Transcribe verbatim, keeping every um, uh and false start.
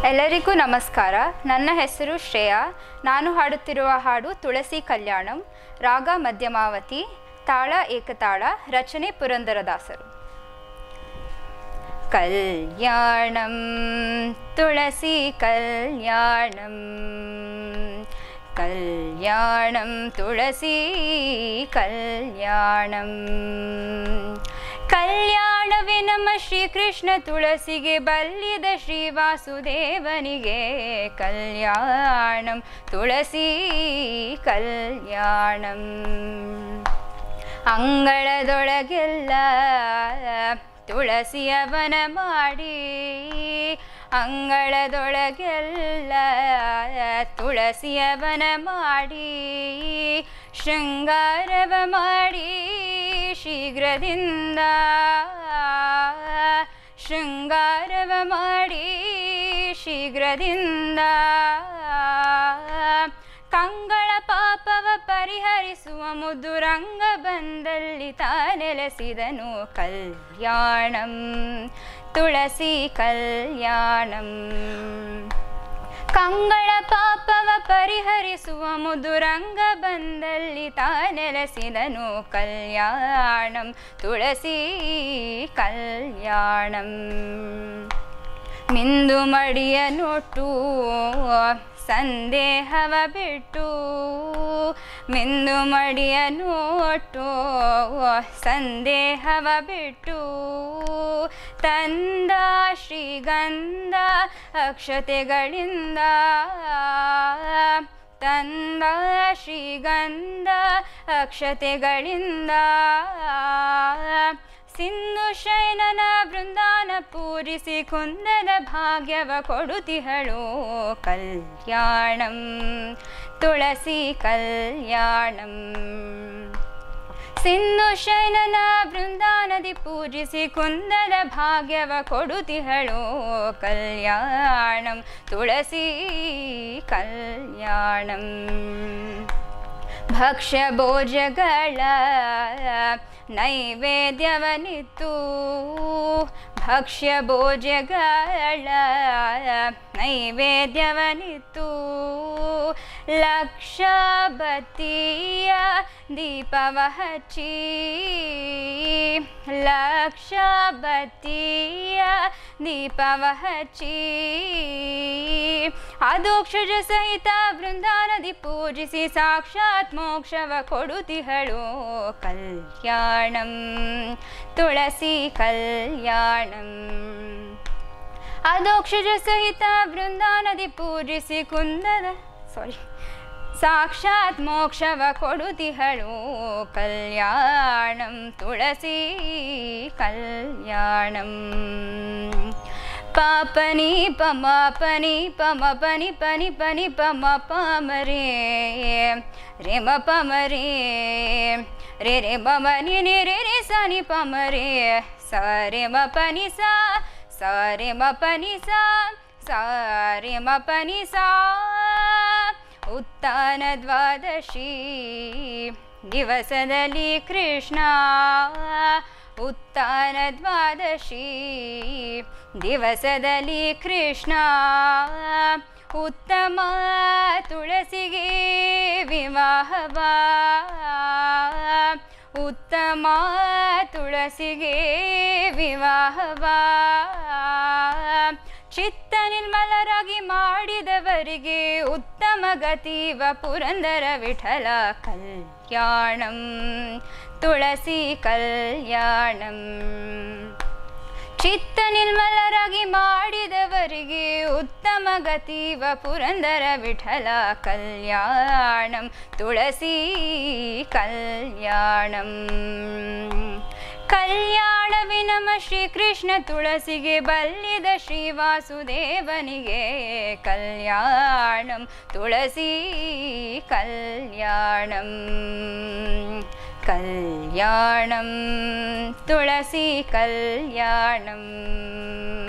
ಎಲ್ಲರಿಗೂ ನಮಸ್ಕಾರ. ನನ್ನ ಹೆಸರು ಶ್ರೇಯಾ. ನಾನು ಹಾಡುತ್ತಿರುವ ಹಾಡು ತುಳಸಿ ಕಲ್ಯಾಣಂ. ರಾಗ ಮಧ್ಯಮಾವತಿ, ತಾಳ ಏಕತಾಳ, ರಚನೆ ಪುರಂದರದಾಸರು. ಕಲ್ಯಾಣಂ ತುಳಸಿ ಕಲ್ಯಾಣಂ, ಕಲ್ಯಾಣಂ ತುಳಸಿ ಕಲ್ಯಾಣಂ. ಕಲ್ಯಾಣವೇ ನಮ್ಮ ಶ್ರೀಕೃಷ್ಣ ತುಳಸಿಗೆ, ಬಲ್ಲಿದ ಶ್ರೀ ವಾಸುದೇವನಿಗೆ. ಕಲ್ಯಾಣಂ ತುಳಸಿ ಕಲ್ಯಾಣಂ. ಅಂಗಳದೊಳಗೆಲ್ಲ ತುಳಸಿಯವನ ಮಾಡಿ, ಅಂಗಳದೊಳಗೆಲ್ಲ ತುಳಸಿಯವನ ಮಾಡಿ, ಶೃಂಗಾರವ ಮಾಡಿ ಶೀಘ್ರದಿಂದ, ಶೃಂಗಾರವ ಮಾಡಿ ಶೀಘ್ರದಿಂದ. ಕಂಗಳ ಪಾಪವ ಪರಿಹರಿಸುವ ಮುದುರಂಗ ಬಂದಲ್ಲಿ ತಾನೆಲೆಸಿದನು. ಕಲ್ಯಾಣಂ ತುಳಸಿ ಕಲ್ಯಾಣಂ. ಕಂಗಳ ಪಾಪವ ಪರಿಹರಿಸುವ ಮುದುರಂಗ ಬಂದಲ್ಲಿ ತಾನೆಲೆಸಿದನು. ಕಲ್ಯಾಣಂ ತುಳಸಿ ಕಲ್ಯಾಣಂ. ಮಿಂದು ಮಡಿಯ ನೋಟು ಸಂದೇಹವ ಬಿಟ್ಟು, ಮಿಂದು ಮಡಿಯ ನೋಟು ಸಂದೇಹವ ಬಿಟ್ಟು, ತಂದ ಶ್ರೀಗಂಧ ಅಕ್ಷತೆಗಳಿಂದ, ತಂದ ಶ್ರೀಗಂಧ ಅಕ್ಷತೆಗಳಿಂದ. ಸಿಂಧು ಶಯನನ ಬೃಂದಾನ ಪೂರಿಸಿ ಕುಂದದ ಭಾಗ್ಯವ ಕೊಡುತಿಹಳು. ಕಲ್ಯಾಣಂ ತುಳಸಿ ಕಲ್ಯಾಣಂ. ಸಿಂಧು ಶಯನನ ಬೃಂದಾನದಿ ಪೂಜಿಸಿ ಕುಂದದ ಭಾಗ್ಯವ ಕೊಡುತಿಹಳು. ಕಲ್ಯಾಣಂ ತುಳಸಿ ಕಲ್ಯಾಣಂ. ಭಕ್ಷ್ಯ ಭೋಜಗಳ ನೈವೇದ್ಯವನಿತ್ತು, ಭಕ್ಷ್ಯ ಭೋಜಗಳ ನೈವೇದ್ಯವನಿತ್ತು. ಲಕ್ಷ ಬತ್ತಿಯ ದೀಪವ ಹಚ್ಚಿ, ಲಕ್ಷ ಬತ್ತಿಯ ದೀಪವ ಹಚ್ಚಿ, ಅದೋಕ್ಷಜ ಸಹಿತ ಬೃಂದಾನದಿ ಪೂಜಿಸಿ ಸಾಕ್ಷಾತ್ ಮೋಕ್ಷವ ಕೊಡುತಿಹಳು. ಕಲ್ಯಾಣಂ ತುಳಸಿ ಕಲ್ಯಾಣಂ. ಅದೋಕ್ಷಜ ಸಹಿತ ಬೃಂದಾನದಿ ಪೂಜಿಸಿ ಕುಂದದ ಸಾರಿ ಸಾಕ್ಷಾತ್ ಮೋಕ್ಷವ ಕೊಡುತಿಹಳು. ಕಲ್ಯಾಣಂ ತುಳಸಿ ಕಲ್ಯಾಣಂ. ಪಾಪನಿ ಪಮ ಪನಿ ಪಮ ಪನಿ ಪನಿ ಪನಿ ಪಮ ಪಮರೇ ರೇ ಮ ಪಮರೇ ರೇ ರೇ ಮಮ ನಿ ನಿ ರೇ ರೇ ಸ ನಿ ಪಮರೇ ಸ ರೇ ಮ ಪನಿ ಸ ಸ ರೇ ಮ ಪನಿ ಸ ಸ ರೇ ಮ ಪನಿ ಸ. ಉತ್ಥಾನ ದ್ವಾದಶಿ ದಿವಸದಲ್ಲಿ ಕೃಷ್ಣ, ಉತ್ಥಾನ ದ್ವಾದಶಿ ದಿವಸದಲ್ಲಿ ಕೃಷ್ಣ. ಉತ್ತಮ ತುಳಸಿಗೆ ವಿವಾಹವ, ಉತ್ತಮ ತುಳಸಿಗೆ ವಿವಾಹವ. ಚಿತ್ತ ನಿರ್ಮಲರಾಗಿ ಮಾಡಿದವರಿಗೆ ಉತ್ತಮ ಗತಿವ ಪುರಂದರ ವಿಠಲ. ಕಲ್ಯಾಣಂ ತುಳಸಿ ಕಲ್ಯಾಣಂ. ಚಿತ್ತ ನಿರ್ಮಲರಾಗಿ ಮಾಡಿದವರಿಗೆ ಉತ್ತಮ ಗತಿವ ಪುರಂದರ ವಿಠಲ. ಕಲ್ಯಾಣಂ ತುಳಸಿ ಕಲ್ಯಾಣಂ. ಕಲ್ಯಾಣವೇ ನಮ್ಮ ಶ್ರೀಕೃಷ್ಣ ತುಳಸಿಗೆ, ಬಲ್ಲಿದ ಶ್ರೀ ವಾಸುದೇವನಿಗೆ. ಕಲ್ಯಾಣಂ ತುಳಸಿ ಕಲ್ಯಾಣಂ. ಕಲ್ಯಾಣಂ ತುಳಸಿ ಕಲ್ಯಾಣಂ.